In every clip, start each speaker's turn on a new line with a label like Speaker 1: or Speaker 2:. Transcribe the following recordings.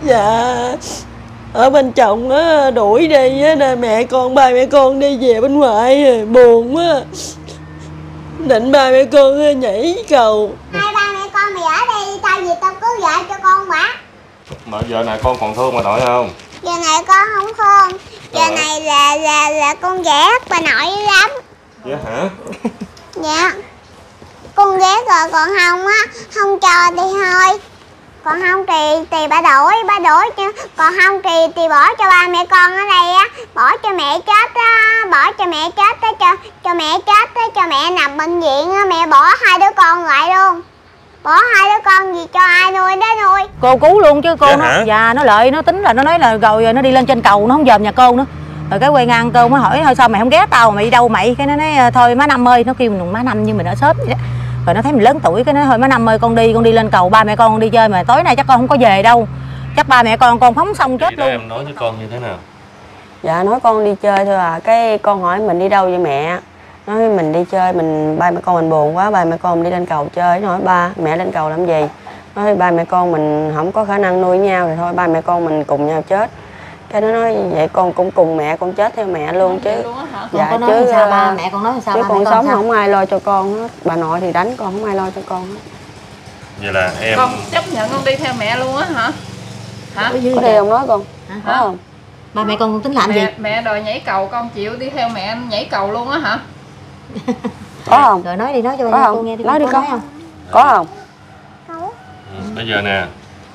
Speaker 1: Dạ ở bên chồng á đuổi đi á nên ba mẹ con đi về bên ngoại rồi, buồn quá. Định ba mẹ con nhảy cầu.
Speaker 2: Hai ba mẹ con mày ở đây tao về tao cứu vợ cho con bả.
Speaker 3: Mà giờ này con còn thương bà nội không?
Speaker 2: Giờ này con không thương. Giờ này là con ghét bà nội lắm.
Speaker 3: Dạ hả?
Speaker 2: Dạ. Con ghét rồi còn không á, không cho thì thôi. Còn không thì bà đổi chứ. Còn không thì bỏ cho ba mẹ con ở đây á, bỏ cho mẹ chết á, bỏ cho mẹ chết á, cho mẹ chết á, cho mẹ nằm bệnh viện á, mẹ bỏ hai đứa con lại luôn. Bỏ hai đứa con gì cho ai nuôi đó nuôi.
Speaker 4: Cô cứu luôn chứ cô.
Speaker 3: Dạ
Speaker 4: nó
Speaker 3: hả?
Speaker 4: Dạ nó lợi, nó tính là nó nói là rồi nó đi lên trên cầu nó không dòm nhà cô nữa. Rồi cái quay ngang cô mới hỏi thôi sao mày không ghé tao, mày đi đâu mày? Cái nó nói thôi má Năm ơi, nó kêu mình má Năm như mình ở xóm vậy đó. Rồi nó thấy mình lớn tuổi cái nói thôi má Năm ơi con đi lên cầu ba mẹ con đi chơi mà tối nay chắc con không có về đâu. Chắc ba mẹ con phóng xong chết luôn.
Speaker 3: Em nói với con như thế nào?
Speaker 1: Dạ nói con đi chơi thôi à. Cái con hỏi mình đi đâu vậy mẹ? Nói mình đi chơi, ba mẹ con mình buồn quá, ba mẹ con mình đi lên cầu chơi. Nói ba mẹ lên cầu làm gì? Nói ba mẹ con mình không có khả năng nuôi nhau thì thôi ba mẹ con mình cùng nhau chết. Cái nó nói vậy con cũng cùng mẹ con chết theo mẹ luôn chứ.
Speaker 4: Dạ con nói chứ sao ba mẹ con nói sao
Speaker 1: chứ
Speaker 4: ba
Speaker 1: con
Speaker 4: mẹ con
Speaker 1: sống
Speaker 4: sao?
Speaker 1: không ai lo cho con hết. Bà nội thì đánh con, không ai lo cho con hết.
Speaker 3: Vậy là em
Speaker 5: con chấp nhận con đi theo mẹ luôn á hả? Hả?
Speaker 1: Có đi không nói con? Có không?
Speaker 4: Ba mẹ con tính làm gì?
Speaker 5: Mẹ đòi nhảy cầu con chịu đi theo mẹ nhảy cầu luôn á hả?
Speaker 1: Có không?
Speaker 4: Rồi nói đi, nói cho
Speaker 1: có
Speaker 4: cô
Speaker 1: không?
Speaker 4: nghe đi.
Speaker 1: Nói đi con.
Speaker 4: Không?
Speaker 1: Có không?
Speaker 3: bây giờ nè,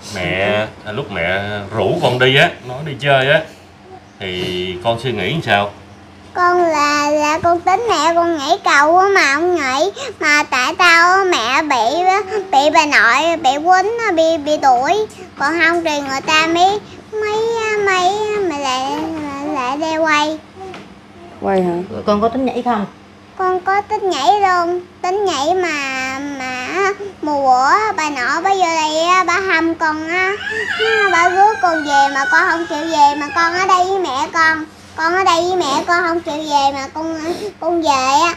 Speaker 3: lúc mẹ rủ con đi á, nói đi chơi á, thì con suy nghĩ làm sao?
Speaker 2: Con là con tính mẹ con nhảy cầu á mà không nhảy. Mà tại tao mẹ bị bà nội bị quýnh bị đuổi. Còn không thì người ta mấy lại đeo quay.
Speaker 1: Quay hả?
Speaker 4: Rồi con có tính nhảy không?
Speaker 2: Con có tính nhảy luôn. Tính nhảy mà mùa bà nội bà vô đây bà hâm con á, bà rước con về mà con không chịu về, mà con ở đây với mẹ con. Con ở đây với mẹ con không chịu về mà con về á.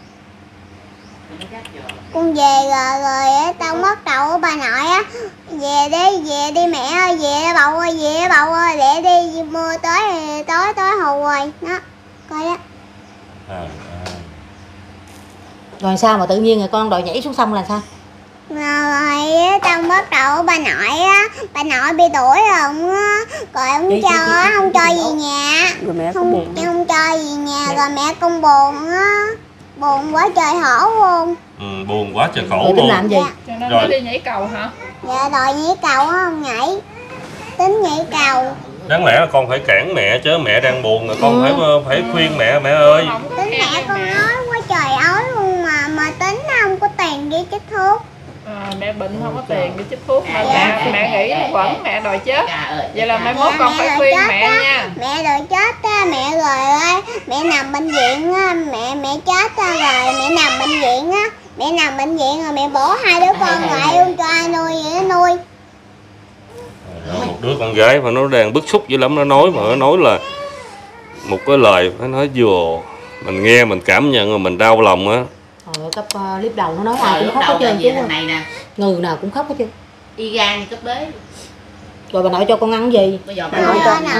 Speaker 2: Con về rồi tao mất đầu bà nội á. Về đi mẹ ơi, về bầu ơi, để đi mưa tối hù rồi. Đó, coi đó.
Speaker 4: Rồi sao mà tự nhiên rồi con đòi nhảy xuống sông là sao?
Speaker 2: Rồi tao mất đầu bà nội á, bà nội bị đuổi rồi á, rồi không cho về nhà,
Speaker 1: Rồi mẹ
Speaker 2: không cho về nhà, rồi mẹ con buồn á, buồn quá trời hổ luôn.
Speaker 3: Buồn quá trời khổ
Speaker 4: Rồi tính
Speaker 3: luôn.
Speaker 4: làm gì?
Speaker 5: Cho nên mới đi nhảy cầu hả?
Speaker 2: Dạ đòi nhảy cầu á, không nhảy, tính nhảy cầu.
Speaker 3: Đáng lẽ là con phải cản mẹ chứ, mẹ đang buồn rồi con phải khuyên mẹ ơi.
Speaker 2: Tính mẹ con nói quá trời ói luôn mà tính không có tiền đi chích thuốc.
Speaker 5: Mẹ bệnh không có tiền đi chích thuốc mà mẹ nghĩ nó quẩn, mẹ đòi chết. Vậy là mai mốt con phải khuyên mẹ nha.
Speaker 2: Mẹ đòi chết á, mẹ rồi ơi, mẹ nằm bệnh viện á, mẹ chết rồi mẹ nằm bệnh viện á, mẹ nằm bệnh viện rồi mẹ bỏ hai đứa con lại luôn cho ai nuôi vậy nó nuôi.
Speaker 3: Một đứa con gái mà nó đang bức xúc dữ lắm, nó nói mà nó nói là một cái lời phải nói vừa mình nghe mình cảm nhận rồi mình đau lòng á.
Speaker 4: Cấp clip đầu nó nói ai cũng khóc hết trơn chứ.
Speaker 6: Này nè,
Speaker 4: Người nào cũng khóc hết trơn.
Speaker 6: y gan như cấp bế.
Speaker 4: Rồi bà nội cho con ăn gì?
Speaker 6: Bây giờ
Speaker 2: Bà nội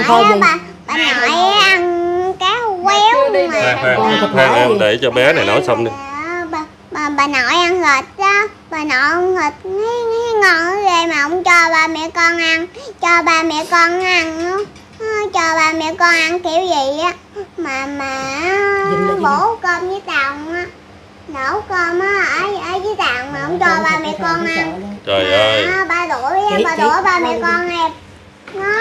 Speaker 2: ăn cá quéo mà.
Speaker 3: Em để cho bé này nói xong đi.
Speaker 2: Bà nội ăn thịt á, bà nội ăn thịt ngon ghê mà không cho ba mẹ con ăn, cho ba mẹ con ăn á, cho ba mẹ con ăn kiểu gì á mà bổ cơm với tàu á, nấu cơm á ở với tàu mà không cho ba mẹ con ăn.
Speaker 3: Trời ơi.
Speaker 2: Ba đuổi ba mẹ con em. Nó.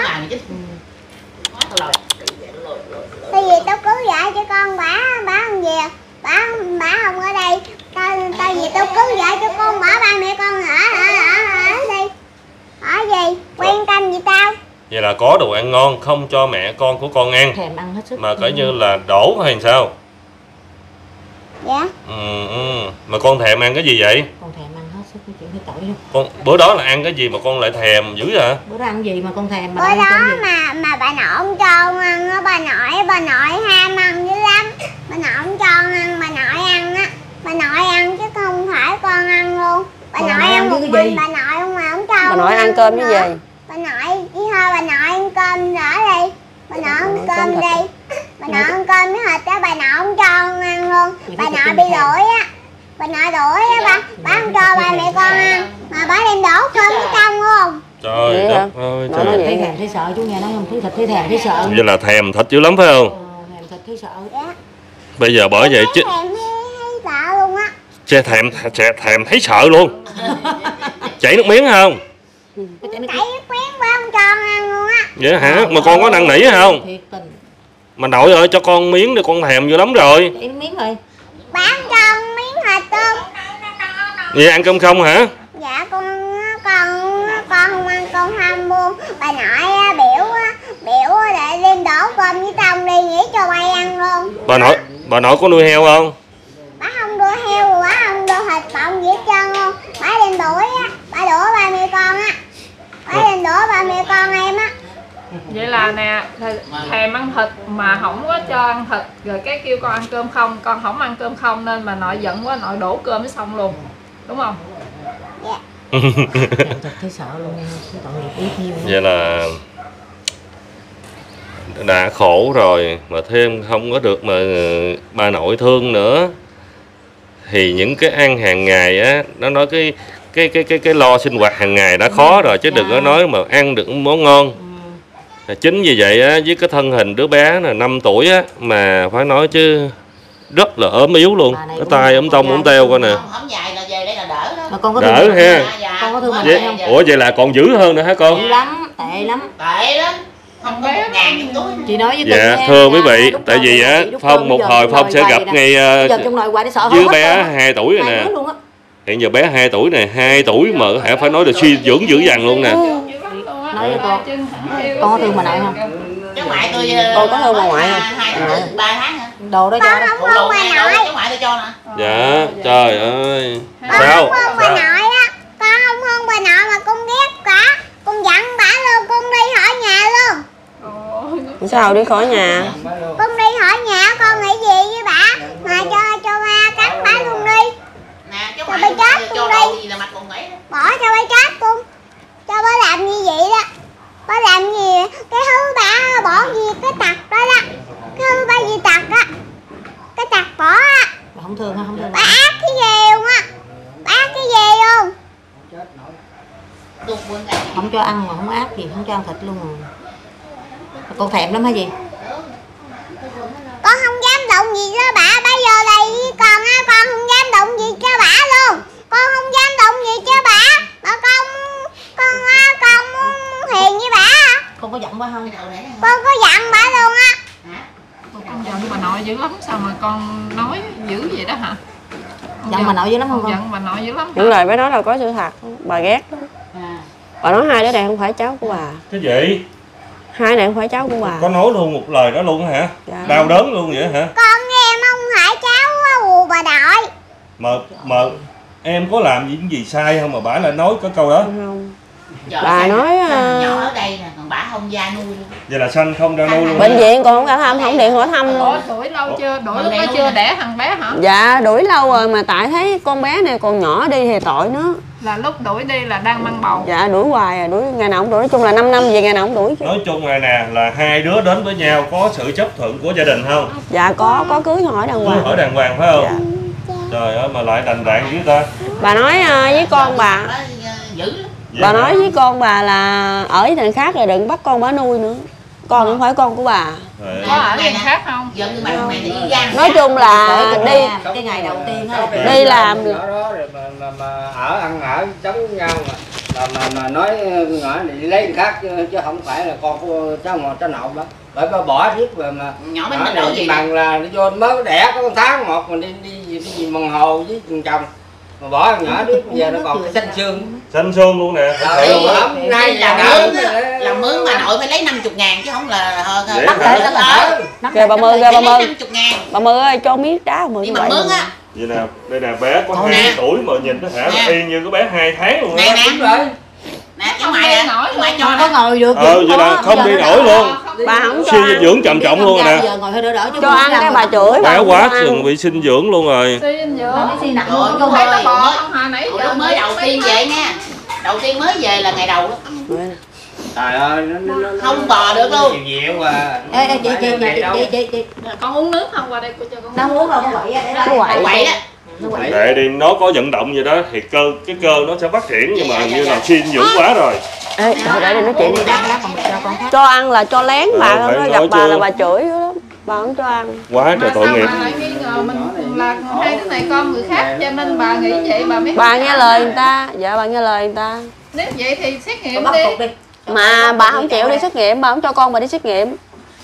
Speaker 2: Tại vì tao cứu vợ cho con bả không về, bả không ở đây. Tao vì tao cứu vợ cho con bả ba mẹ con ở đi. Ở gì? Quan tâm gì tao?
Speaker 3: Vậy là có đồ ăn ngon không cho mẹ con của con ăn.
Speaker 4: Thèm ăn hết sức.
Speaker 3: Mà coi như là đổ hay sao?
Speaker 2: Dạ.
Speaker 3: Mà con thèm ăn cái gì vậy?
Speaker 4: Con thèm ăn hết sức, cái chuyện hơi tội không?
Speaker 3: Con bữa đó là ăn cái gì mà con lại thèm dữ hả?
Speaker 4: Bữa đó ăn gì mà con thèm mà
Speaker 2: bữa đó mà bà nội không cho con ăn á, bà nội ham ăn dữ lắm. Bà nội không cho con ăn, bà nội ăn á. Bà nội ăn chứ không phải con ăn luôn. Bà nội ăn một mình bà nội không mà không cho.
Speaker 1: Bà nội ăn cơm với gì?
Speaker 2: Bà nội đi thôi, bà nội ăn cơm nữa đi. Bà nội ăn cơm đi. Bà nội ăn cơm với thịt á, bà nội không cho con ăn luôn. Bà nội bị đuổi á. Bà nội đuổi á, bà không cho ba mẹ con ăn. Mà bà đem đổ cơm với trong luôn.
Speaker 3: Trời đất ơi,
Speaker 1: Nó nói
Speaker 3: trời.
Speaker 4: Thấy thèm thấy sợ chú nghe nói không? Thấy thịt thấy thèm thấy sợ.
Speaker 3: Vậy là thèm thịt dữ lắm phải không?
Speaker 4: Thèm thịt thấy sợ.
Speaker 2: Dạ.
Speaker 3: Bây giờ bởi vậy chứ
Speaker 2: Thèm hay sợ luôn á.
Speaker 3: thèm thấy sợ luôn. Chảy nước miếng không?
Speaker 2: Chảy nước miếng bà không cho con ăn luôn á.
Speaker 3: Vậy hả? Mà con có năn nỉ không?
Speaker 4: Thiệt tình.
Speaker 3: Mà nội ơi cho con miếng đi, con thèm dữ lắm rồi.
Speaker 4: Chảy nước miếng rồi.
Speaker 2: Bà không cho con miếng thịt luôn.
Speaker 3: Vậy ăn cơm không hả?
Speaker 2: Dạ con không ăn, con ham buông. Bà nội biểu để đem đổ cơm với tông đi nghỉ cho bay ăn luôn.
Speaker 3: Bà nội có nuôi heo không?
Speaker 2: Bà không đưa heo rồi, bà không đưa thịt bọng gì hết trơn luôn. Bà đem đuổi á, bà đuổi ba mẹ con á. Bà đem đuổi ba mẹ con em á.
Speaker 5: Vậy là nè, thèm ăn thịt mà không có cho ăn thịt, rồi cái kêu con ăn cơm không, con không ăn cơm không nên mà nội giận quá, nội đổ cơm mới xong luôn, đúng không?
Speaker 2: Dạ.
Speaker 4: Thèm thịt thấy sợ luôn nha. Tội nghiệp ít nhiêu.
Speaker 3: Vậy là đã khổ rồi mà thêm không có được mà bà nội thương nữa, thì những cái ăn hàng ngày á, nó nói cái lo sinh hoạt hàng ngày đã khó rồi chứ đừng có nói mà ăn được món ngon. Chính vì vậy á, với cái thân hình đứa bé là 5 tuổi á mà phải nói chứ rất là ốm yếu luôn, cái tay ốm tông ốm teo coi nè.
Speaker 6: Không dài là về đây là đỡ đó.
Speaker 4: Mà con có
Speaker 3: Đỡ
Speaker 4: thương
Speaker 3: ha.
Speaker 4: Con có thương bà
Speaker 3: Vậy,
Speaker 4: nội không?
Speaker 3: ủa vậy là còn dữ hơn nữa hả con?
Speaker 4: Tệ lắm, tệ lắm.
Speaker 6: Tệ lắm. Không có 1.000 trong túi.
Speaker 4: Chị nói với
Speaker 3: Dạ
Speaker 4: con
Speaker 3: thưa
Speaker 4: nha,
Speaker 3: quý vị,
Speaker 4: đút
Speaker 3: tại
Speaker 4: cơm
Speaker 3: vì
Speaker 4: cho
Speaker 3: á
Speaker 4: chị, đút
Speaker 3: Phong
Speaker 4: cơm
Speaker 3: một
Speaker 4: bây
Speaker 3: hồi
Speaker 4: giờ
Speaker 3: Phong sẽ
Speaker 4: trong
Speaker 3: gặp
Speaker 4: nồi
Speaker 3: ngay
Speaker 4: Bây giờ trong nồi hoài để sợ
Speaker 3: với
Speaker 4: hết
Speaker 3: bé
Speaker 4: cơm.
Speaker 3: 2 tuổi rồi
Speaker 4: Hai
Speaker 3: nè.
Speaker 4: đứa luôn á.
Speaker 3: Hiện giờ bé 2 tuổi này, 2 tuổi mà hả phải nói là suy dưỡng dữ dằn luôn nè.
Speaker 4: Nói với con có thương bà nội không?
Speaker 6: Cháu ngoại tôi
Speaker 1: Con có thương bà ngoại không?
Speaker 6: 3 tháng hả?
Speaker 4: Đồ đó cho
Speaker 2: Con
Speaker 4: đó.
Speaker 2: không
Speaker 6: Phụ
Speaker 2: thương
Speaker 6: lụ
Speaker 2: bà
Speaker 6: 2 tuổi
Speaker 2: nội.
Speaker 6: cháu ngoại tôi cho nè.
Speaker 3: Dạ, trời ơi.
Speaker 2: Con
Speaker 3: Sao?
Speaker 2: không thương bà nội á. Con không thương bà nội mà con ghét cả. Con giận bả luôn, con đi khỏi nhà luôn.
Speaker 1: Sao đi khỏi nhà?
Speaker 2: Con đi khỏi nhà, con nghĩ gì với bả mà cho ba cắt bả luôn đi.
Speaker 6: Nè, cháu
Speaker 2: Rồi
Speaker 6: ngoại
Speaker 2: bà chết
Speaker 6: tôi
Speaker 2: luôn
Speaker 6: cho
Speaker 2: đi.
Speaker 6: đồ gì là mặt còn gãy đó.
Speaker 2: Bỏ cho bả chết luôn. Cho bả làm như vậy đó. Bả làm gì cái thứ bả bỏ gì cái tặc đó đó. Cái thứ bả gì tặc á. Cái tặc bỏ á.
Speaker 4: Bà không thương ha, không thương.
Speaker 2: Bả ác cái gì luôn á. Bả ác cái gì luôn.
Speaker 6: Tuột buồn gãy.
Speaker 4: Không cho ăn mà không ác gì, không cho ăn thịt luôn rồi. Con thèm lắm hả gì?
Speaker 2: Con không dám động gì cho bả. Bả vô đây với con á. Con không dám động gì cho bả luôn. Con không dám động gì cho bả. Mà con muốn hiền với bả.
Speaker 4: Con có giận bà không?
Speaker 2: Con có giận bả luôn á.
Speaker 5: Con giận bà nội dữ lắm, sao mà con nói dữ vậy đó hả? Con
Speaker 4: Giận bà nội dữ lắm không con?
Speaker 5: Giận bà nội dữ lắm.
Speaker 1: Những lời bé nói đâu có sự thật. Bà ghét.
Speaker 6: À.
Speaker 1: Bà nói hai đứa này không phải cháu của bà.
Speaker 3: Cái gì?
Speaker 1: Hai này không phải cháu của bà.
Speaker 3: Có nói luôn một lời đó luôn hả?
Speaker 1: Dạ.
Speaker 3: Đau đớn luôn vậy hả?
Speaker 2: Con em không phải cháu của bà nội.
Speaker 3: Mà em có làm gì sai không mà bả lại nói cái câu đó?
Speaker 1: Không.
Speaker 6: Trời
Speaker 1: Bà
Speaker 6: ơi,
Speaker 1: nói,
Speaker 6: nhỏ ở đây nè, còn bả không gia nuôi luôn.
Speaker 3: Vậy là sanh không ra nuôi luôn.
Speaker 1: Bệnh viện còn không cả thăm, không điện hỏi thăm
Speaker 5: Ủa,
Speaker 1: luôn.
Speaker 5: đuổi lâu chưa? Đuổi lúc đó chưa đẻ thằng bé hả?
Speaker 1: Dạ đuổi lâu rồi mà tại thấy con bé này còn nhỏ đi thì tội nó.
Speaker 5: Là lúc đuổi đi là đang mang bầu.
Speaker 1: Dạ đuổi hoài à, đuổi ngày nào cũng đuổi. Nói chung là 5 năm về ngày nào cũng đuổi chứ.
Speaker 3: Nói chung này nè là hai đứa đến với nhau có sự chấp thuận của gia đình không?
Speaker 1: Dạ có cưới hỏi đàng
Speaker 3: Cưới
Speaker 1: hoàng.
Speaker 3: hỏi đàng hoàng phải không?
Speaker 1: Dạ.
Speaker 3: Trời ơi mà lại đành đạn với ta.
Speaker 1: Bà nói với con bà.
Speaker 6: Bả dữ lắm.
Speaker 1: Bà nói với con bà là ở với thằng khác rồi đừng bắt con bà nuôi nữa. Con không phải con của bà.
Speaker 5: Có ở bên khác không?
Speaker 6: Giận bà này thì gan.
Speaker 1: Nói chung là đi
Speaker 4: cái ngày đầu tiên á.
Speaker 1: đi làm
Speaker 7: nhỏ đó rồi mà ở ăn ở chống nhau mà nói nhỏ này đi lấy người khác chứ không phải là con của cháu nội đó, bởi bà bỏ tiếp rồi mà
Speaker 6: Nhỏ bên
Speaker 7: nhỏ
Speaker 6: mình đâu
Speaker 7: này
Speaker 6: gì
Speaker 7: bằng là đi vô mới đẻ có 1 tháng một mà đi gì bằng hồ với chồng mà bỏ con nhỏ tiếp bây giờ nó còn cái xanh xương.
Speaker 3: Xanh xương luôn nè. Thật
Speaker 7: Trời
Speaker 3: sự luôn á.
Speaker 7: ơi, nay
Speaker 6: là
Speaker 7: là
Speaker 6: mướn á, là mướn bà nội phải lấy 50.000 chứ không là
Speaker 3: Dễ
Speaker 6: bắt
Speaker 3: hả?
Speaker 6: lại đó.
Speaker 1: kìa bà Mơ kìa bà
Speaker 6: Phải
Speaker 1: Mơ.
Speaker 6: lấy 50.000.
Speaker 1: Bà Mơ ơi cho miếng đá Mơ
Speaker 6: Nhưng
Speaker 1: như
Speaker 6: mà
Speaker 1: vậy.
Speaker 6: mướn á.
Speaker 3: Vậy nè, đây nè bé có
Speaker 6: Thôi
Speaker 3: 2
Speaker 6: nè.
Speaker 3: tuổi mà nhìn nó hả
Speaker 6: Nè.
Speaker 3: y như cái bé 2 tháng luôn
Speaker 6: Nè
Speaker 3: á.
Speaker 7: đúng
Speaker 6: nè.
Speaker 7: rồi.
Speaker 6: Nè cháu ngoại nè. Cháu ngoại cho
Speaker 4: Không có
Speaker 6: nè.
Speaker 4: ngồi được.
Speaker 3: Vậy là không đi nổi luôn.
Speaker 1: Bà không cho
Speaker 3: Suy
Speaker 1: ăn.
Speaker 3: dinh dưỡng trầm trọng luôn rồi nè.
Speaker 4: Giờ ngồi hơi đỡ chứ.
Speaker 1: Cho ăn cái bà chửi bà
Speaker 3: Bé
Speaker 1: không
Speaker 3: quá
Speaker 1: cho ăn.
Speaker 3: chừng bị sinh dưỡng luôn rồi.
Speaker 5: Suy dinh dưỡng.
Speaker 4: Nó suy nặng
Speaker 6: Trời ơi,
Speaker 4: luôn.
Speaker 6: con
Speaker 5: Thấy nó
Speaker 6: ơi,
Speaker 5: bò
Speaker 6: mới-
Speaker 5: không hà nãy
Speaker 6: Ủa,
Speaker 5: giờ
Speaker 6: lúc mới đầu tiên về nha. Đầu tiên mới về là ngày đầu đó.
Speaker 7: Trời ơi, nó
Speaker 6: không bò được luôn.
Speaker 7: Dịu dịu à.
Speaker 4: Ê, chị
Speaker 5: Con uống nước không? Qua đây cô cho con
Speaker 4: nó uống không có vậy
Speaker 6: Quậy á.
Speaker 3: Để đi nó có vận động gì đó thì cái cơ nó sẽ phát triển, nhưng mà như là suy dinh dưỡng quá rồi.
Speaker 1: Ê, để nói chuyện đi. Cho ăn là cho lén bà,
Speaker 3: phải
Speaker 1: nó gặp
Speaker 3: nói
Speaker 1: bà
Speaker 3: chưa.
Speaker 1: là bà chửi dữ lắm, bà không cho ăn.
Speaker 3: Quá trời tội nghiệp.
Speaker 5: Bà lại nghi ngờ mình là hai đứa này con người khác, cho nên bà nghĩ vậy bà mới.
Speaker 1: Bà nghe lời người ta, dạ bà nghe lời người ta.
Speaker 5: Nếu vậy thì xét nghiệm
Speaker 4: bắt
Speaker 5: đi.
Speaker 4: cục đi.
Speaker 1: Mà bà không chịu đi xét nghiệm, bà không cho con bà đi xét nghiệm.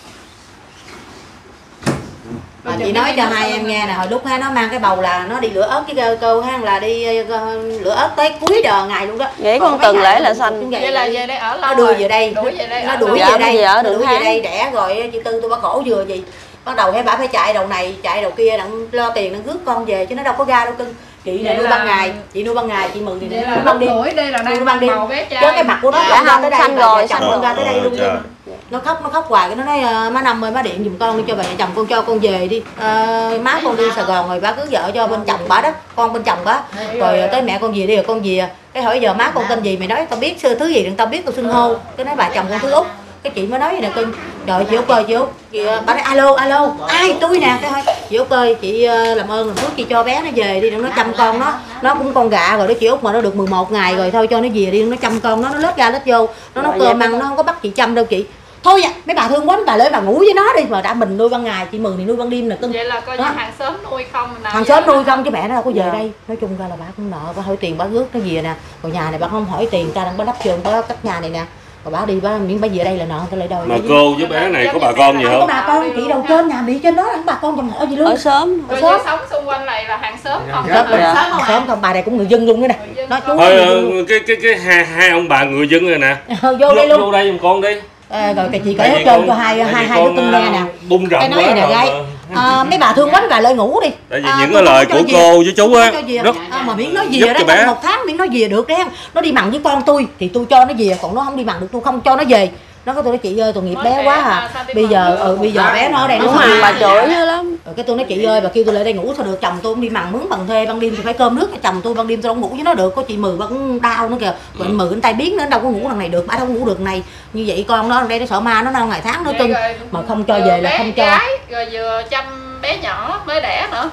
Speaker 4: Chị nói cho hai em nghe nè, hồi lúc nó mang cái bầu là nó đi lửa ớt với cô hang là đi lửa ớt tới cuối giờ ngày luôn đó.
Speaker 1: Vậy con tuần lễ là xanh.
Speaker 5: Vậy là về đây ở lâu
Speaker 4: nó đưa
Speaker 5: rồi.
Speaker 4: về đây,
Speaker 5: Đuổi về đây
Speaker 4: nó
Speaker 5: ở
Speaker 4: đuổi
Speaker 5: lâu.
Speaker 4: về đây,
Speaker 1: Dạ,
Speaker 4: nó
Speaker 1: đừng
Speaker 4: đuổi về
Speaker 1: tháng.
Speaker 4: đây đẻ rồi chị Tư tôi bắt cổ vừa gì. Bắt đầu thấy bà phải chạy đầu này, chạy đầu kia đặng lo tiền đặng rước con về chứ nó đâu có ra đâu cưng. Chị này nuôi ban ngày, chị nuôi ban ngày, chị mừng thì
Speaker 5: Vậy
Speaker 4: nuôi
Speaker 5: là
Speaker 4: ban
Speaker 5: lúc
Speaker 4: đêm.
Speaker 5: tuổi đây là đang
Speaker 4: ban đêm.
Speaker 5: bầu bé trai.
Speaker 4: Chứ cái mặt của nó
Speaker 1: Dạ
Speaker 4: không ra
Speaker 1: không,
Speaker 4: tới đây,
Speaker 1: xanh
Speaker 4: bà
Speaker 1: rồi,
Speaker 4: chồng
Speaker 1: xanh
Speaker 4: con ra tới đây luôn.
Speaker 3: Trời.
Speaker 4: Nó khóc hoài, cái nó nói má Năm ơi má điện giùm con đi cho bà chồng con cho con về đi. Má con đi Sài Gòn rồi bá cưới vợ cho bên chồng bả đó, con bên chồng bá. Rồi tới mẹ con về đi rồi con về. Cái hỏi giờ má con tên gì mày nói tao biết thứ gì đừng tao biết tao xưng hô. Cái nói bà chồng con thứ Út. Cái chị mới nói vậy nè cưng. Trời chị Út ơi chị Út. Bà nói alo ai tôi nè. Cái thôi chị Út ơi chị làm ơn làm phước chị cho bé nó về đi đừng nó chăm con nó cũng con gà rồi đó chị Út mà nó được 11 ngày rồi thôi cho nó về đi đừng nó chăm con nó lết ra lết vô nó nấu cơm ăn nó không có bắt chị chăm đâu chị. Thôi vậy, mấy bà thương quá bà lấy bà ngủ với nó đi mà đã mình nuôi ban ngày chị Mừng thì nuôi ban đêm nè cưng.
Speaker 5: Vậy là coi như hàng xóm nuôi không nào.
Speaker 4: Hàng xóm nuôi không chứ mẹ nó đâu có về đây. Nói chung ra là bà cũng nợ, bà hỏi tiền bà rước nó về nè. Rồi nhà này bà không hỏi tiền ta đang có đắp trường có cắt nhà này nè. Rồi bà đi miếng bà về đây là nợ người ta lại đòi.
Speaker 3: Mà cô với bé này có bà con gì
Speaker 4: không? Có
Speaker 3: không?
Speaker 4: bà con chị đầu trên nhà bị trên đó không bà con dòng họ gì luôn.
Speaker 1: Ở sớm.
Speaker 5: Coi như sống xung quanh này là hàng xóm không?
Speaker 4: Hàng xóm không bà này cũng người dân luôn đó nè. Nói chú
Speaker 3: Thôi cái hai ông bà người dân rồi nè.
Speaker 4: vô đây luôn.
Speaker 3: Vô đây giùm con đi.
Speaker 4: Rồi chị kể hết trơn cho hai đứa tung nghe nè.
Speaker 3: Bung rộng
Speaker 4: cái nói
Speaker 3: quá
Speaker 4: gì nè
Speaker 3: rồi.
Speaker 4: gái mấy bà thương quá mấy bà lợi ngủ đi.
Speaker 3: Tại vì những cái lời của cô với chú á rất
Speaker 4: mà miếng nói gì
Speaker 3: giúp
Speaker 4: đó
Speaker 3: cho bé.
Speaker 4: trong 1 tháng miếng nói gì được đấy. Nó đi mặn với con tôi thì tôi cho nó về, còn nó không đi mặn được tôi không cho nó về. Nó có tôi nói chị ơi tội nghiệp bé quá à. Bây giờ bé nó ở đây nó
Speaker 1: Đúng mà bà chửi dữ lắm.
Speaker 4: rồi cái tôi nói chị ơi bà kêu tôi lại đây ngủ thôi được, chồng tôi cũng đi mặn mướn bằng thuê ban đêm thì phải cơm nước cho chồng tôi, ban đêm tôi đâu ngủ với nó được, có chị Mừ bà cũng đau nữa kìa, rồi anh Mừ anh tay biến nữa đâu có ngủ đằng này được, bà đâu có ngủ được này. Như vậy con nó ở đây nó sợ ma nó ngày tháng nó cưng mà không cho về là không cho.
Speaker 5: Rồi vừa chăm bé nhỏ mới đẻ nữa.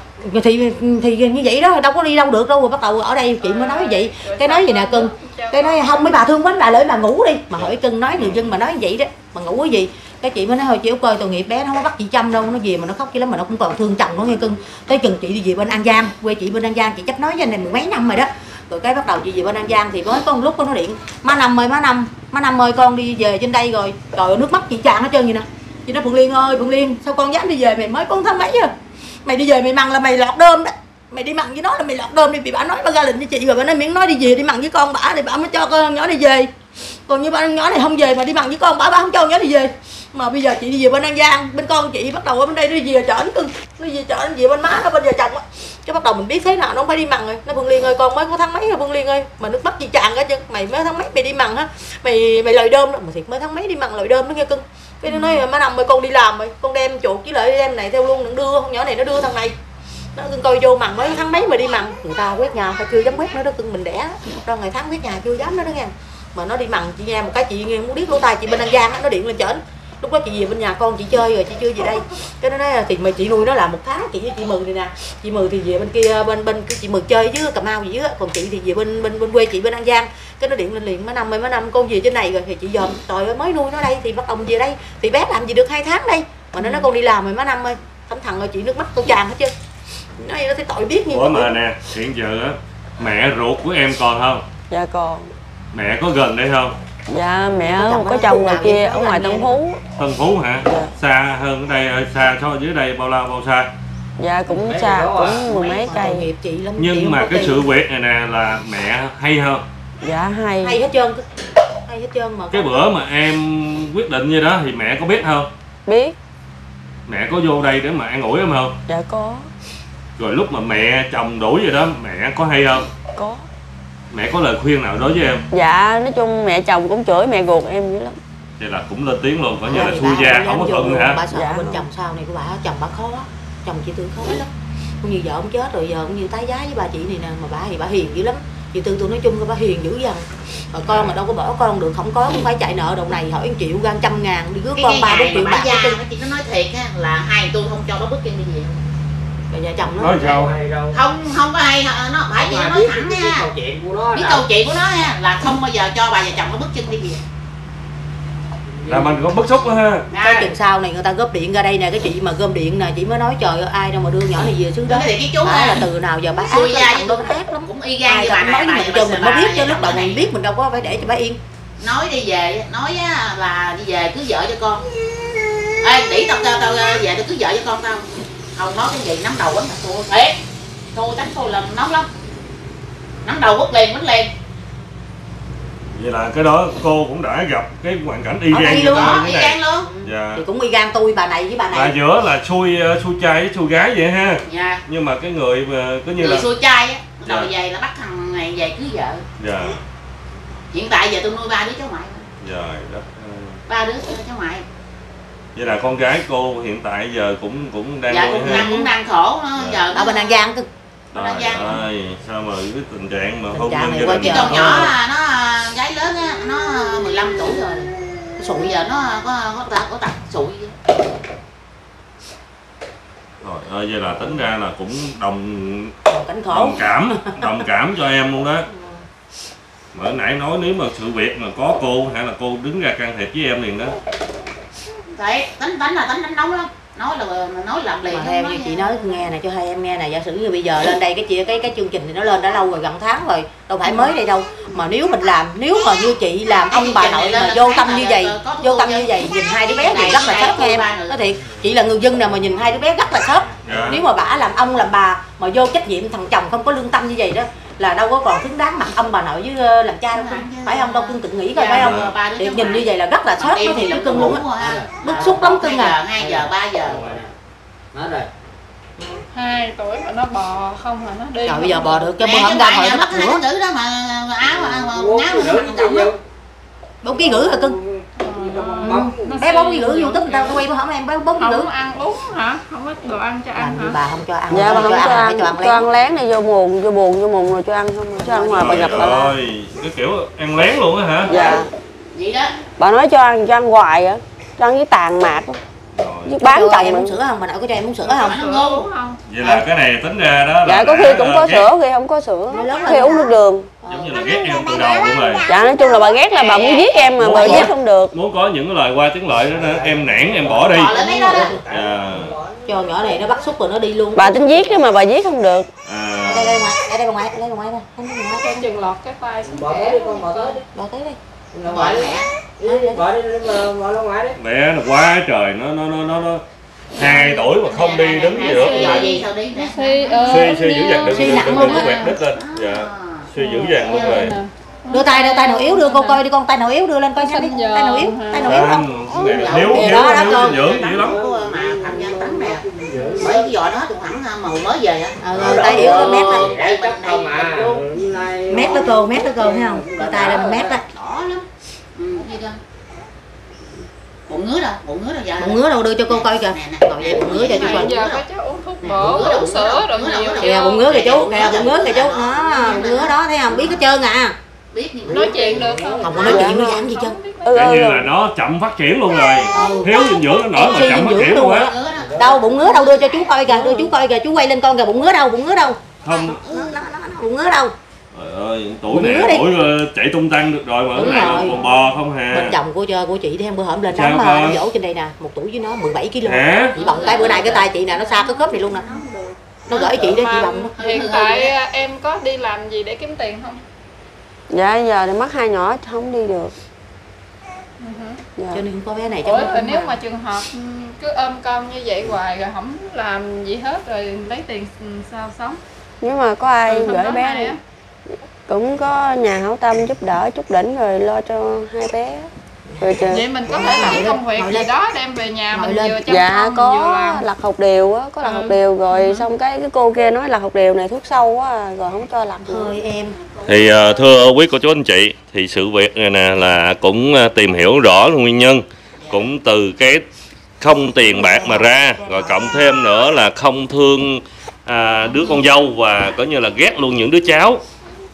Speaker 4: Thì như vậy đó đâu có đi đâu được đâu, rồi bắt đầu ở đây chị mới nói vậy. Cái nói gì nè cưng, cái nói không mấy bà thương quá bà lợi bà ngủ đi, mà hỏi cưng nói người dân mà nói vậy đó mà ngủ cái gì. Cái chị mới nói thôi chị ơi tội nghiệp bé nó không có bắt chị chăm đâu, nó về mà nó khóc chứ lắm mà nó cũng còn thương chồng nó nghe cưng. Tới chừng chị đi về bên An Giang, quê chị bên An Giang, chị chắc nói với anh này 10 mấy năm rồi đó. Rồi cái bắt đầu chị về bên An Giang thì mới có một lúc nó điện má Năm ơi con đi về trên đây rồi. Trời nước mắt chị tràn hết trơn vậy nè. Chị nói Phượng Liên ơi Phượng Liên sao con dám đi về, mày mới con tháng mấy à, mày đi về mày mặn là mày lọt đơm đó, mày đi mặn với nó là mày lọt đơm đi, vì bà nói bà ra lệnh cho chị rồi bà nói miễn nói đi về đi mặn với con bả thì bà mới cho con nhỏ đi về, còn như con nhỏ này không về mà đi mặn với con bả không cho con nhỏ đi về. Mà bây giờ chị đi về bên An Giang, bên con chị bắt đầu ở bên đây nó về chợ cưng, nó về chợ nó về bên má nó bên giờ chồng á, chứ bắt đầu mình biết thế nào nó không phải đi mặn rồi. Nó Phương Liên ơi con mới có tháng mấy rồi Phương Liên ơi, mà nước mắt chị tràn cả chân, mày mới tháng mấy mày đi mặn hả, mày lời đơm đó, mà thiệt mới tháng mấy đi mặn lời đơm đó nghe cưng. Cái nó nói má Năm ơi con đi làm rồi con đem chuột với lại đem này theo luôn, đừng đưa con nhỏ này nó đưa thằng này, nó cưng coi vô mặn mới tháng mấy mà đi mặn, người ta quét nhà phải chưa dám quét nữa đó cưng, mình đẻ đâu ngày tháng quét nhà chưa dám nữa đó nghe. Mà nó đi mặn chị nghe một cái chị nghe muốn biết lỗ tai chị bên An Giang nó điện lên chởnh. Lúc đó chị về bên nhà con chị chơi rồi chị chưa về đây, cái nó nói thì mà chị nuôi nó là 1 tháng, chị với chị Mừ này nè, chị Mừ thì về bên kia bên cái chị Mừ chơi với Cà Mau gì á, còn chị thì về bên quê chị bên An Giang. Cái nó điện lên liền má Năm con về trên này rồi thì chị dòm trời ơi mới nuôi nó đây thì bắt đầu về đây thì bé làm gì được 2 tháng đây mà nó nói con đi làm rồi má Năm ơi thấm thằng ơi chị nước mắt con tràn hết chứ, nói nó thấy tội biết như
Speaker 3: Ủa mà nè hiện giờ á mẹ ruột của em còn không?
Speaker 1: Dạ còn.
Speaker 3: Mẹ có gần đây không?
Speaker 1: Dạ mẹ có chồng ngoài kia ở ngoài Tân Phú.
Speaker 3: Tân Phú hả?
Speaker 1: Dạ.
Speaker 3: Xa hơn ở đây, xa so dưới đây bao xa?
Speaker 1: Dạ cũng xa, cũng 10 mấy cây.
Speaker 4: nghiệp chị lắm.
Speaker 3: Nhưng mà cái sự việc này nè là mẹ hay không?
Speaker 1: Dạ hay.
Speaker 4: Hay hết trơn, hay hết trơn mà.
Speaker 3: Cái bữa mà em quyết định như đó thì mẹ có biết không?
Speaker 1: Biết.
Speaker 3: Mẹ có vô đây để mà an ủi em không?
Speaker 1: Dạ có.
Speaker 3: Rồi lúc mà mẹ chồng đuổi vậy đó mẹ có hay không?
Speaker 1: Có.
Speaker 3: Mẹ có lời khuyên nào đối với em?
Speaker 1: Dạ nói chung mẹ chồng cũng chửi mẹ ruột em dữ lắm.
Speaker 3: Vậy là cũng lên tiếng luôn, coi như là xui gia không có thuận hả?
Speaker 4: Bà sợ
Speaker 1: Dạ.
Speaker 4: bên chồng sau này của bà, chồng bà khó, chồng chị Tư khó lắm. Cũng như vợ ông chết rồi giờ cũng như tái giá với bà chị này nè, mà bà thì bà hiền dữ lắm. Chị Tư tôi nói chung là bà hiền dữ dằn. Con mà đâu có bỏ con được, không có cũng phải chạy nợ đầu này hỏi 1 triệu ra 100.000 đi rước con 3-4 triệu bạc.
Speaker 6: Chị nó nói thiệt á là hai tôi không cho nó bước chân đi về.
Speaker 4: Rồi vợ chồng nó
Speaker 3: nói sao
Speaker 6: không có hay, nó phải gì nó nói thẳng nha. Biết câu chuyện của nó ha, là không bao giờ cho bà vợ chồng nó bước chân đi về.
Speaker 3: là mình có bức xúc đó ha.
Speaker 4: cái chừng sau này người ta góp điện ra đây nè, cái chị mà gom điện nè, chị mới nói trời ơi ai đâu mà đưa nhỏ này về xứ đó.
Speaker 6: Cái chú
Speaker 4: là từ nào giờ bác ác lắm, nó ác lắm,
Speaker 6: cũng y gan
Speaker 4: ai
Speaker 6: như bà
Speaker 4: nói
Speaker 6: này,
Speaker 4: mình cho mình mới biết, chứ lúc đầu mình biết mình đâu có phải để cho bà yên.
Speaker 6: Nói đi về, nói là đi về cưới vợ cho con. Ê, đĩ tao về tao cưới vợ cho con tao. Không nói cái gì nắm đầu quánh là thua thiệt. Thua tránh thua là nóng lắm. Nắm đầu quất liền, quánh liền.
Speaker 3: Vậy là cái đó cô cũng đã gặp cái hoàn cảnh y gan
Speaker 4: luôn,
Speaker 6: y gan luôn.
Speaker 3: Dạ.
Speaker 4: Thì cũng y gan tôi bà này với bà này.
Speaker 3: Là giữa là xui trai với xui gái vậy ha.
Speaker 6: Dạ.
Speaker 3: Nhưng mà cái người mà có như
Speaker 6: người
Speaker 3: là
Speaker 6: xui trai á,
Speaker 3: dạ.
Speaker 6: rồi về là bắt thằng này về cưới vợ.
Speaker 3: Dạ.
Speaker 6: Hiện tại giờ tôi nuôi 3 đứa cháu ngoại.
Speaker 3: Trời đất.
Speaker 6: 3 đứa cháu ngoại.
Speaker 3: Vậy là con gái cô hiện tại giờ cũng đang
Speaker 6: dạ,
Speaker 3: nuôi
Speaker 6: cũng đang khổ nó giờ
Speaker 4: ở bên An Giang cơ.
Speaker 3: Trời ơi, sao mà cái tình trạng mà
Speaker 4: Tình
Speaker 3: hôn
Speaker 4: trạng
Speaker 3: nhân
Speaker 4: này
Speaker 3: gia
Speaker 4: quá
Speaker 3: đình
Speaker 4: trời.
Speaker 6: con nhỏ nó gái lớn á, nó 15 tuổi rồi. Sụi giờ nó có tật sụi.
Speaker 3: Rồi ơi, vậy là tính ra là cũng
Speaker 4: Cảnh khổ.
Speaker 3: đồng cảm cho em luôn đó. Mà hồi nãy nói nếu mà sự việc mà có cô hay là cô đứng ra can thiệp với em liền đó.
Speaker 6: Đấy, tính là tính đánh nóng lắm. Nói làm liền.
Speaker 4: Mà theo như chị nói nghe nè, cho hai em nghe nè, giả sử như bây giờ lên đây cái chương trình thì nó lên đã lâu rồi, gần tháng rồi, đâu phải mới đây đâu. Mà nếu mình làm, nếu mà như chị làm ông bà nội mà vô tâm như vậy, nhìn hai đứa bé thì rất là sớt nghe em. Nói thiệt, chị là người dân nào mà nhìn hai đứa bé rất là sớt. Nếu mà bả làm ông làm bà mà vô trách nhiệm, thằng chồng không có lương tâm như vậy đó là đâu có còn xứng đáng mặt ông bà nội với làm cha đâu, phải không? Đâu cưng tự nghĩ coi, phải không? Thì nhìn như vậy là rất là sớt, nói thiệt với cưng luôn á, bức xúc lắm cưng à.
Speaker 6: 2 giờ 3 giờ
Speaker 7: nói rồi
Speaker 5: 2 tuổi mà nó bò không mà nó đi.
Speaker 4: Trời bây giờ bò được cho bữa hổm ra hồi nó bắt nữa.
Speaker 6: Nữ đó mà áo
Speaker 7: rưỡi
Speaker 4: 4,5 kg rồi cưng. Bé 4,5 kg YouTube người ta quay bữa hổm em bé 4,5 kg.
Speaker 5: Không ăn uống hả? Không có đồ ăn cho ăn hả?
Speaker 4: Bà không cho ăn.
Speaker 1: Dạ bà không cho ăn lén này, vô buồn rồi cho ăn không, cho ăn ngoài bà nhập bà la.
Speaker 3: Cái kiểu ăn lén luôn á hả?
Speaker 1: Dạ.
Speaker 6: Vậy đó.
Speaker 1: Bà nói cho ăn hoài á, cho ăn với tàn mạc. Bán chồng
Speaker 4: em uống sữa không? Bà nội có cho em uống sữa không?
Speaker 3: Vậy là cái này tính ra đó là
Speaker 1: dạ có khi cũng có sữa, khi không có sữa, khi uống nước đường.
Speaker 3: Giống như là ghét em từ đầu luôn rồi.
Speaker 1: Dạ nói chung là bà ghét là bà muốn giết em mà bà giết không được.
Speaker 3: Muốn có những cái lời qua tiếng lợi đó em nản em bỏ đi.
Speaker 4: Cho nhỏ này nó bắt xúc rồi nó đi luôn.
Speaker 1: Bà tính giết đó mà bà giết không được.
Speaker 4: Đây bà ngoại đây.
Speaker 5: Cái chừng lọt cái tay xuống
Speaker 7: bỏ tới đi con, bỏ tới đi.
Speaker 4: Bỏ tới đi.
Speaker 7: Bỏ đi bỏ ra ngoài đi.
Speaker 3: Mẹ nó quá trời, nó 2 tuổi mà không đi đứng gì nữa. Suy dữ dằn,
Speaker 4: suy nặng luôn á.
Speaker 3: quẹt đít lên. Dạ. Suy dữ dằn luôn rồi.
Speaker 4: Đưa tay nào yếu đưa cô coi đi con, tay nào yếu đưa lên coi xem đi. Tay nào yếu không?
Speaker 3: Thiếu dinh dưỡng dữ lắm.
Speaker 6: Bởi cái giò đó tụi thẳng màu mới về á.
Speaker 4: Tay yếu lên mét lên.
Speaker 7: Không à.
Speaker 4: Mét đó cô thấy không? Đưa tay lên mét đó.
Speaker 6: Đỏ lắm. Bụng ngứa đâu dạ.
Speaker 4: Bụng ngứa đâu đưa cho cô coi kìa. Ngồi vậy bụng ngứa cho chú coi.
Speaker 5: Giờ có cháu uống thuốc bổ, uống sữa rồi nhiều.
Speaker 4: Kìa bụng ngứa kìa chú, bụng ngứa đó, bụng ngứa đó thấy không? Biết hết trơn à.
Speaker 5: Nói chuyện được không?
Speaker 4: Không có nói chuyện với giảm gì trơn.
Speaker 3: Cái như là nó chậm phát triển luôn rồi. Thiếu dinh dưỡng nó nổi mà chậm phát triển luôn á.
Speaker 4: Đâu bụng ngứa đâu, đưa cho chú coi kìa, chú quay lên con kìa, bụng ngứa đâu?
Speaker 3: Không.
Speaker 4: Bụng ngứa đâu?
Speaker 3: Trời ơi, tuổi này tuổi chạy tung tăng được rồi mà cái này còn bò không hà.
Speaker 4: Bên chồng của chị thì hôm bữa hổm lên đám mà dỗ trên đây nè, 1 tuổi với nó 17 kg. Chị bồng tay bữa nay cái tay chị nè nó xa cái khớp này luôn nè. Nó gửi chị đó chị bồng nó.
Speaker 5: Hiện tại em có đi làm gì để kiếm tiền không?
Speaker 1: Dạ giờ thì mắc 2 nhỏ không đi được.
Speaker 4: Dạ. Cho nên không có bé này
Speaker 5: Ủa, rồi nếu mà trường hợp cứ ôm con như vậy hoài rồi không làm gì hết rồi lấy tiền sao sống?
Speaker 1: Nếu mà có ai gửi bé đi cũng có nhà hảo tâm giúp đỡ chút đỉnh rồi lo cho 2 bé. Rồi
Speaker 5: vậy mình có thể làm công việc gì đó đem về nhà mình vừa chăm
Speaker 1: dạ
Speaker 5: con
Speaker 1: có
Speaker 5: vừa làm.
Speaker 1: lặt hột điều á, có lặt hột điều rồi xong cái cô kia nói lặt hột điều này thuốc sâu quá rồi không cho lặt
Speaker 4: thôi em.
Speaker 3: Thì thưa quý cô chú anh chị, thì sự việc này nè là cũng tìm hiểu rõ nguyên nhân, cũng từ cái không tiền bạc mà ra, rồi cộng thêm nữa là không thương đứa con dâu và coi như là ghét luôn những đứa cháu.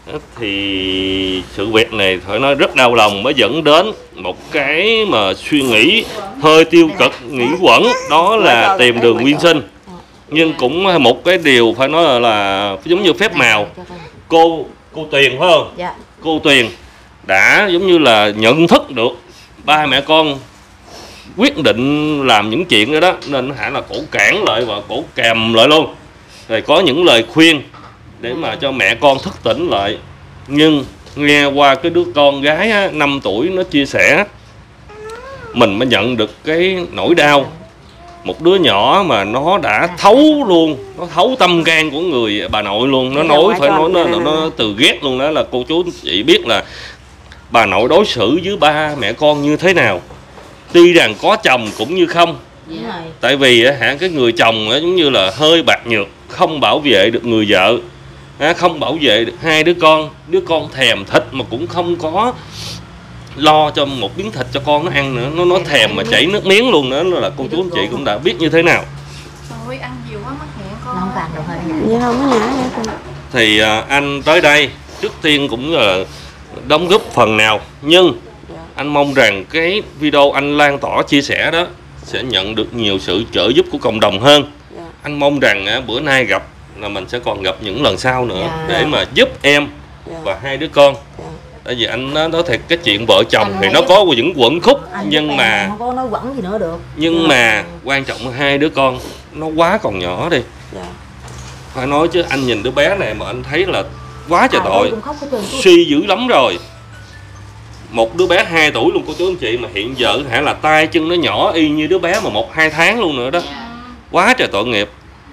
Speaker 3: Thì sự việc này phải nói rất đau lòng, mới dẫn đến một cái mà suy nghĩ hơi tiêu cực, nghĩ quẩn, đó là tìm đường nguyên sinh. Nhưng cũng một cái điều phải nói là giống như phép màu, cô Tuyền phải không?
Speaker 4: Dạ.
Speaker 3: Cô Tuyền đã giống như là nhận thức được ba mẹ con quyết định làm những chuyện đó, nên hẳn là cổ cản lại và cổ kèm lại luôn, rồi có những lời khuyên để mà cho mẹ con thức tỉnh lại. Nhưng nghe qua cái đứa con gái á, 5 tuổi nó chia sẻ, mình mới nhận được cái nỗi đau. Một đứa nhỏ mà nó đã thấu luôn, nó thấu tâm can của người bà nội luôn. Nó nói, phải nói nó từ ghét luôn đó, là cô chú chị biết là bà nội đối xử với ba mẹ con như thế nào. Tuy rằng có chồng cũng như không. Tại vì cái người chồng giống như là hơi bạc nhược, không bảo vệ được người vợ, không bảo vệ được hai đứa con thèm thịt mà cũng không có lo cho một miếng thịt cho con nó ăn nữa. Nó thèm mà chảy nước miếng luôn nữa, là cô chú anh chị cũng đã biết như thế nào.
Speaker 5: Trời ăn nhiều quá mất nhẹ con.
Speaker 4: Không phạt được hơi.
Speaker 1: Vậy không có nhả vậy.
Speaker 3: Thì anh tới đây trước tiên cũng là đóng góp phần nào, nhưng anh mong rằng cái video anh lan tỏa chia sẻ đó sẽ nhận được nhiều sự trợ giúp của cộng đồng hơn. Anh mong rằng bữa nay gặp là mình sẽ còn gặp những lần sau nữa, để mà giúp em và hai đứa con. Tại vì anh nói thiệt, cái chuyện vợ chồng thì nó có những quẩn khúc, nhưng mà
Speaker 4: không có nói quẩn gì nữa được.
Speaker 3: Nhưng mà quan trọng là hai đứa con nó quá còn nhỏ đi. Phải nói chứ anh nhìn đứa bé này mà anh thấy là quá trời tội, suy dữ lắm rồi. Một đứa bé 2 tuổi luôn cô chú anh chị, mà hiện giờ hả là tay chân nó nhỏ y như đứa bé mà 1-2 tháng luôn nữa đó. Quá trời tội nghiệp.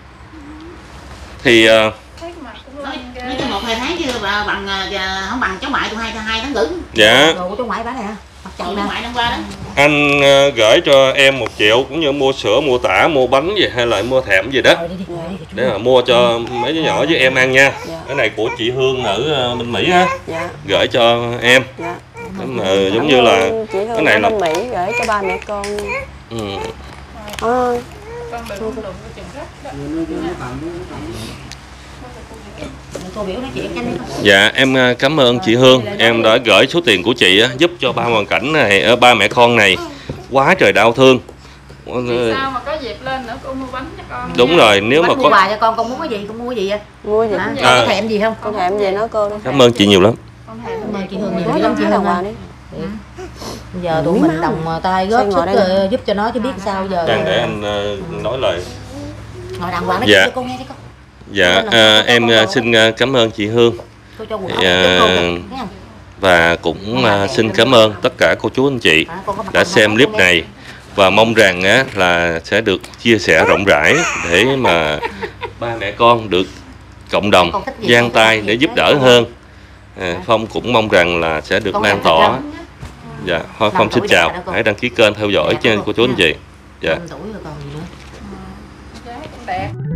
Speaker 3: Thì
Speaker 6: nói chung 1-2 tháng chứ bằng không bằng cháu ngoại tôi 2 tháng rưỡi.
Speaker 3: dạ.
Speaker 4: Đồ của cháu ngoại bán nè. Mặt chậu nè.
Speaker 6: Ngoại năm qua đó.
Speaker 3: Anh gửi cho em 1 triệu, cũng như mua sữa, mua tả, mua bánh gì, hay là mua thèm gì đó, để mà mua cho mấy đứa nhỏ với em ăn nha. Cái này của chị Hương ở bên Mỹ á, gửi cho em. Mà giống như là cái này là
Speaker 1: bên Mỹ gửi cho ba mẹ con.
Speaker 5: Con đừng có chừng rách.
Speaker 3: Dạ em cảm ơn chị Hương, em đã gửi số tiền của chị giúp cho ba hoàn cảnh này, ba mẹ con này quá trời đau thương.
Speaker 5: Sao mà có dịp lên nữa cô mua bánh cho con.
Speaker 3: Đúng rồi, nếu mà
Speaker 4: mua
Speaker 3: có
Speaker 4: quà cho con muốn cái gì, con mua cái gì vậy?
Speaker 1: Mua gì?
Speaker 4: Có thèm gì không?
Speaker 1: Con thèm gì nói cô đi.
Speaker 3: cảm ơn chị nhiều lắm.
Speaker 4: Cảm ơn chị Hương nhiều lắm, chị Hương ơi. Bây giờ tụi mình đồng tay góp sức giúp cho nó chứ biết sao giờ.
Speaker 3: Đang để anh nói lời.
Speaker 4: Ngồi đàng hoàng nói
Speaker 3: Dạ.
Speaker 4: cho cô nghe đi con.
Speaker 3: Dạ em xin cảm ơn chị Hương. Và cũng xin cảm ơn tất cả cô chú anh chị đã xem clip này, và mong rằng là sẽ được chia sẻ rộng rãi để mà ba mẹ con được cộng đồng giang tay để giúp đỡ hơn. Phong cũng mong rằng là sẽ được lan tỏa. Dạ, Phong xin chào, hãy đăng ký kênh theo dõi cho cô chú anh chị. Dạ.
Speaker 4: Tuổi rồi còn gì nữa.
Speaker 5: Đẹp.